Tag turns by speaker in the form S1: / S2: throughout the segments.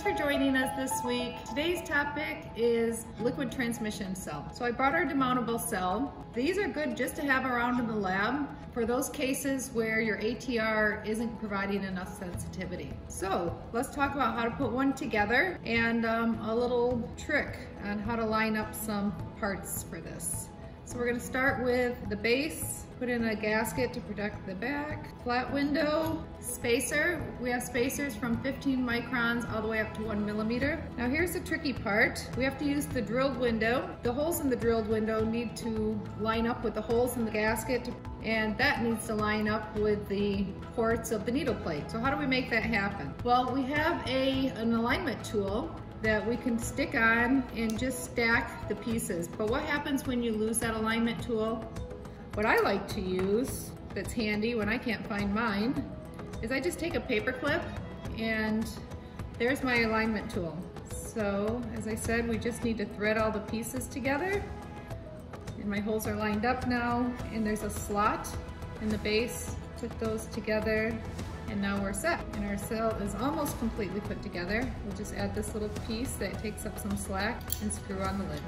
S1: for joining us this week. Today's topic is liquid transmission cell. So I brought our demountable cell. These are good just to have around in the lab for those cases where your ATR isn't providing enough sensitivity. So let's talk about how to put one together and a little trick on how to line up some parts for this. So we're going to start with the base, put in a gasket to protect the back, flat window, spacer. We have spacers from 15 microns all the way up to 1 millimeter. Now here's the tricky part. We have to use the drilled window. The holes in the drilled window need to line up with the holes in the gasket, and that needs to line up with the ports of the needle plate. So how do we make that happen? Well, we have an alignment tool that we can stick on and just stack the pieces. But what happens when you lose that alignment tool? What I like to use, that's handy when I can't find mine, is I just take a paper clip and there's my alignment tool. So, as I said, we just need to thread all the pieces together. And my holes are lined up now, and there's a slot in the base. Put those together, and now we're set. And our cell is almost completely put together. We'll just add this little piece that takes up some slack and screw on the lid.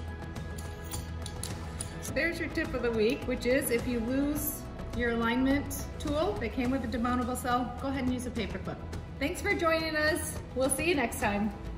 S1: There's your tip of the week, which is if you lose your alignment tool that came with the demountable cell, go ahead and use a paper clip. Thanks for joining us. We'll see you next time.